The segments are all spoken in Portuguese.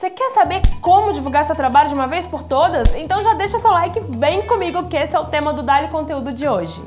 Você quer saber como divulgar seu trabalho de uma vez por todas? Então já deixa seu like, vem comigo que esse é o tema do Dali Conteúdo de hoje.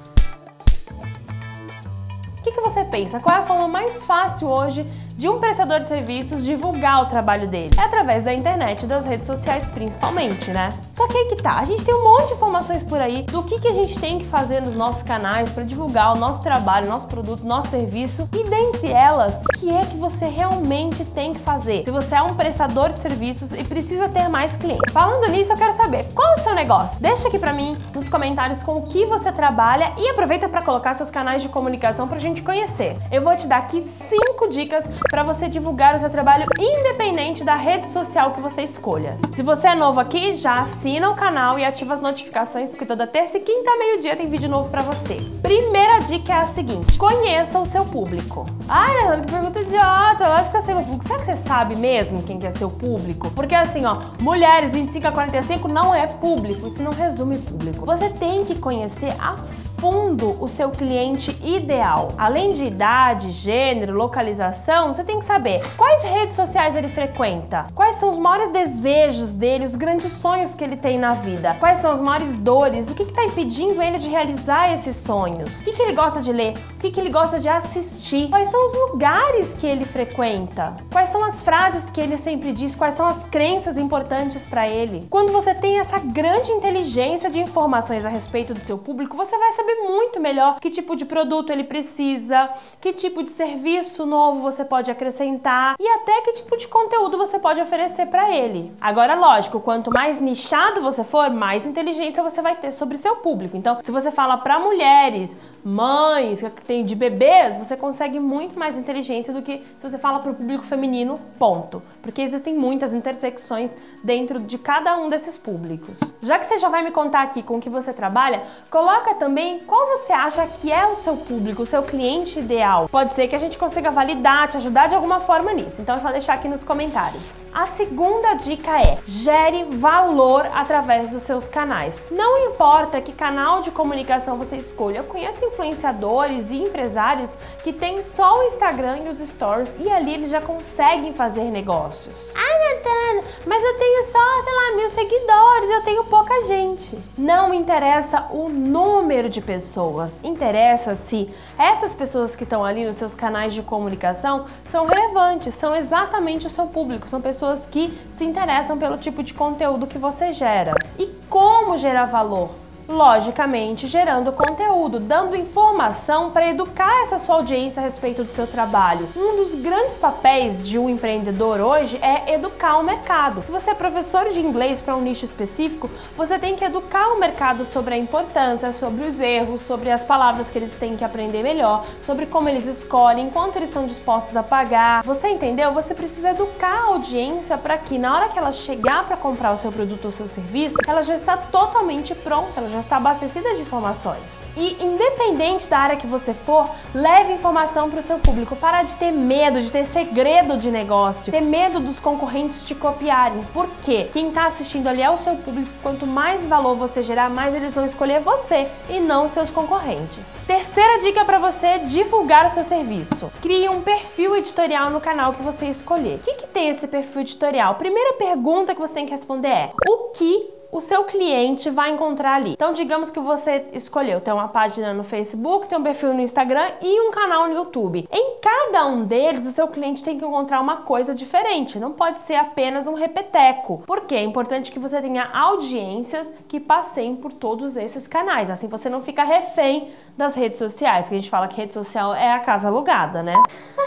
O que você pensa? Qual é a forma mais fácil hoje de um prestador de serviços divulgar o trabalho dele? É através da internet e das redes sociais principalmente, né? Só que aí que tá, a gente tem um monte de informações por aí do que a gente tem que fazer nos nossos canais para divulgar o nosso trabalho, nosso produto, nosso serviço, e dentre elas, o que é que você realmente tem que fazer se você é um prestador de serviços e precisa ter mais clientes. Falando nisso, eu quero saber qual é o seu negócio? Deixa aqui pra mim nos comentários com o que você trabalha e aproveita para colocar seus canais de comunicação pra gente conhecer. Eu vou te dar aqui 5 dicas para você divulgar o seu trabalho independente da rede social que você escolha. Se você é novo aqui, já assina o canal e ativa as notificações, porque toda terça e quinta, meio-dia, tem vídeo novo para você. Primeira dica é a seguinte: conheça o seu público. Ai, Leandro, que pergunta idiota, lógico que eu sei meu público. Será que você sabe mesmo quem que é seu público? Porque assim, ó, mulheres 25 a 45 não é público, isso não resume público. Você tem que conhecer a fundo o seu cliente ideal. Além de idade, gênero, localização, você tem que saber quais redes sociais ele frequenta, quais são os maiores desejos dele, os grandes sonhos que ele tem na vida, quais são as maiores dores, o que está impedindo ele de realizar esses sonhos, o que ele gosta de ler, o que ele gosta de assistir, quais são os lugares que ele frequenta, quais são as frases que ele sempre diz, quais são as crenças importantes para ele. Quando você tem essa grande inteligência de informações a respeito do seu público, você vai saber muito melhor que tipo de produto ele precisa, que tipo de serviço novo você pode acrescentar e até que tipo de conteúdo você pode oferecer para ele. Agora, lógico, quanto mais nichado você for, mais inteligência você vai ter sobre seu público. Então, se você fala para mulheres, mães, que tem de bebês, você consegue muito mais inteligência do que se você fala para o público feminino, ponto. Porque existem muitas intersecções dentro de cada um desses públicos. Já que você já vai me contar aqui com o que você trabalha, coloca também qual você acha que é o seu público, o seu cliente ideal. Pode ser que a gente consiga validar, te ajudar de alguma forma nisso. Então é só deixar aqui nos comentários. A segunda dica é: gere valor através dos seus canais. Não importa que canal de comunicação você escolha. Eu conheço influenciadores e empresários que têm só o Instagram e os stories e ali eles já conseguem fazer negócios. Ai, Natália, mas eu tenho só, sei lá, 1000 seguidores, eu tenho pouca gente. Não interessa o número de pessoas, interessa se essas pessoas que estão ali nos seus canais de comunicação são relevantes, são exatamente o seu público, são pessoas que se interessam pelo tipo de conteúdo que você gera. E como gerar valor? Logicamente, gerando conteúdo, dando informação para educar essa sua audiência a respeito do seu trabalho. Um dos grandes papéis de um empreendedor hoje é educar o mercado. Se você é professor de inglês para um nicho específico, você tem que educar o mercado sobre a importância, sobre os erros, sobre as palavras que eles têm que aprender melhor, sobre como eles escolhem, quanto eles estão dispostos a pagar. Você entendeu? Você precisa educar a audiência para que na hora que ela chegar para comprar o seu produto ou seu serviço, ela já está totalmente pronta, ela já está abastecida de informações. E independente da área que você for, leve informação para o seu público. Para de ter medo, de ter segredo de negócio, ter medo dos concorrentes te copiarem. Por quê? Quem está assistindo ali é o seu público. Quanto mais valor você gerar, mais eles vão escolher você e não seus concorrentes. Terceira dica para você divulgar o seu serviço: crie um perfil editorial no canal que você escolher. O que tem esse perfil editorial? Primeira pergunta que você tem que responder é: o que o seu cliente vai encontrar ali? Então, digamos que você escolheu ter uma página no Facebook, ter um perfil no Instagram e um canal no YouTube. Em cada um deles, o seu cliente tem que encontrar uma coisa diferente. Não pode ser apenas um repeteco. Porque é importante que você tenha audiências que passeiem por todos esses canais. Assim você não fica refém das redes sociais, que a gente fala que rede social é a casa alugada, né?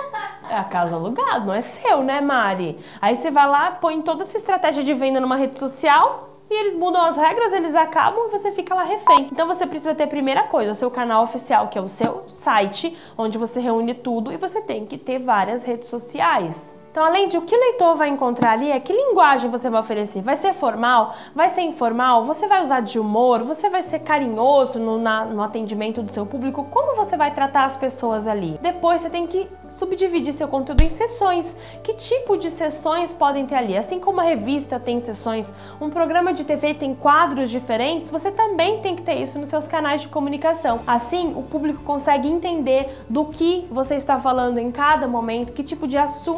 É a casa alugada, não é seu, né, Mari? Aí você vai lá, põe toda a sua estratégia de venda numa rede social e eles mudam as regras, eles acabam e você fica lá refém. Então você precisa ter, primeira coisa, o seu canal oficial, que é o seu site, onde você reúne tudo, e você tem que ter várias redes sociais. Então, além de o que o leitor vai encontrar ali, é que linguagem você vai oferecer. Vai ser formal? Vai ser informal? Você vai usar de humor? Você vai ser carinhoso no atendimento do seu público? Como você vai tratar as pessoas ali? Depois, você tem que subdividir seu conteúdo em sessões. Que tipo de sessões podem ter ali? Assim como a revista tem sessões, um programa de TV tem quadros diferentes, você também tem que ter isso nos seus canais de comunicação. Assim, o público consegue entender do que você está falando em cada momento, que tipo de assuntos você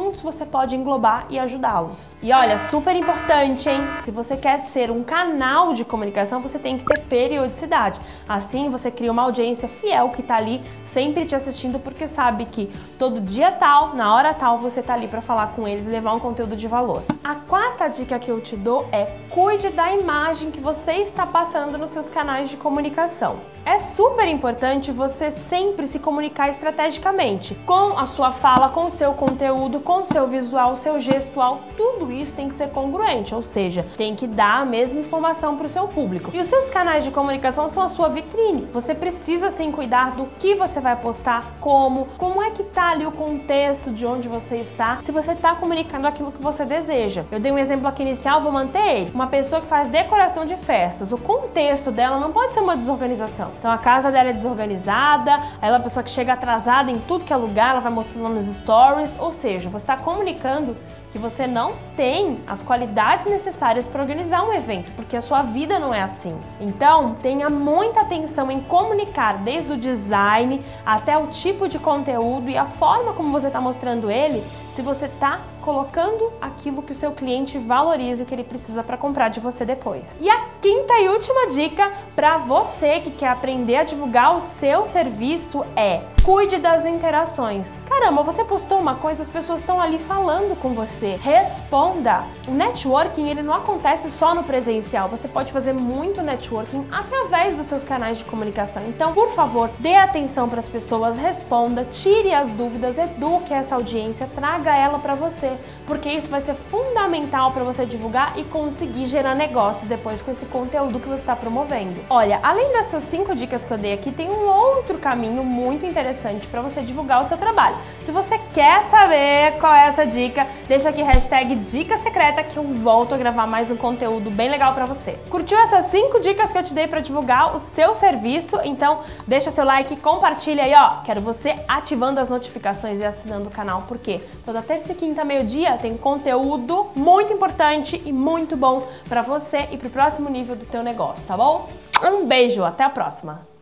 você pode englobar e ajudá-los. E olha, super importante, hein? Se você quer ser um canal de comunicação, você tem que ter periodicidade. Assim, você cria uma audiência fiel que tá ali sempre te assistindo, porque sabe que todo dia tal, na hora tal, você tá ali para falar com eles e levar um conteúdo de valor. A quarta dica que eu te dou é: cuide da imagem que você está passando nos seus canais de comunicação. É super importante você sempre se comunicar estrategicamente, com a sua fala, com o seu conteúdo, com o seu visual, o seu gestual, tudo isso tem que ser congruente, ou seja, tem que dar a mesma informação para o seu público. E os seus canais de comunicação são a sua vitrine. Você precisa sim cuidar do que você vai postar, como é que tá ali o contexto de onde você está, se você está comunicando aquilo que você deseja. Eu dei um exemplo aqui inicial, vou manter ele. Uma pessoa que faz decoração de festas, o contexto dela não pode ser uma desorganização. Então a casa dela é desorganizada, ela é uma pessoa que chega atrasada em tudo que é lugar, ela vai mostrando nos stories, ou seja, você está comunicando que você não tem as qualidades necessárias para organizar um evento, porque a sua vida não é assim. Então, tenha muita atenção em comunicar desde o design até o tipo de conteúdo e a forma como você está mostrando ele, se você está colocando aquilo que o seu cliente valoriza e que ele precisa para comprar de você depois. E a quinta e última dica para você que quer aprender a divulgar o seu serviço é: cuide das interações. Caramba, você postou uma coisa, as pessoas estão ali falando com você. Responda! O networking, ele não acontece só no presencial. Você pode fazer muito networking através dos seus canais de comunicação. Então, por favor, dê atenção para as pessoas, responda, tire as dúvidas, eduque essa audiência, traga ela para você, porque isso vai ser fundamental para você divulgar e conseguir gerar negócios depois com esse conteúdo que você está promovendo. Olha, além dessas 5 dicas que eu dei aqui, tem um outro caminho muito interessante para você divulgar o seu trabalho. Se você quer saber qual é essa dica, deixa aqui #dica secreta que eu volto a gravar mais um conteúdo bem legal para você. Curtiu essas 5 dicas que eu te dei para divulgar o seu serviço? Então deixa seu like, compartilha aí, ó. Quero você ativando as notificações e assinando o canal, porque toda terça e quinta, meio-dia, tem conteúdo muito importante e muito bom para você e para o próximo nível do teu negócio, tá bom? Um beijo, até a próxima!